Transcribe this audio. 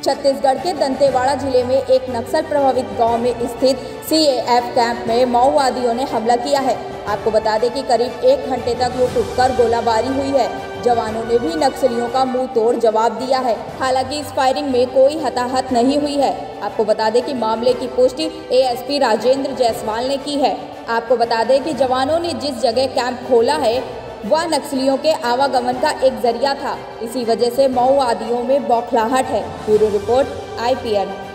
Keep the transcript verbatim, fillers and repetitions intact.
छत्तीसगढ़ के दंतेवाड़ा जिले में एक नक्सल प्रभावित गांव में स्थित सी ए एफ कैंप में माओवादियों ने हमला किया है। आपको बता दें कि करीब एक घंटे तक रुक रुक कर गोलाबारी हुई है। जवानों ने भी नक्सलियों का मुंह तोड़ जवाब दिया है। हालांकि इस फायरिंग में कोई हताहत नहीं हुई है। आपको बता दें कि मामले की पुष्टि A S P Rajendra Jaiswal ने की है। आपको बता दें कि जवानों ने जिस जगह कैंप खोला है वह नक्सलियों के आवागमन का एक जरिया था। इसी वजह से माओवादियों में बौखलाहट है। Bureau report I P N.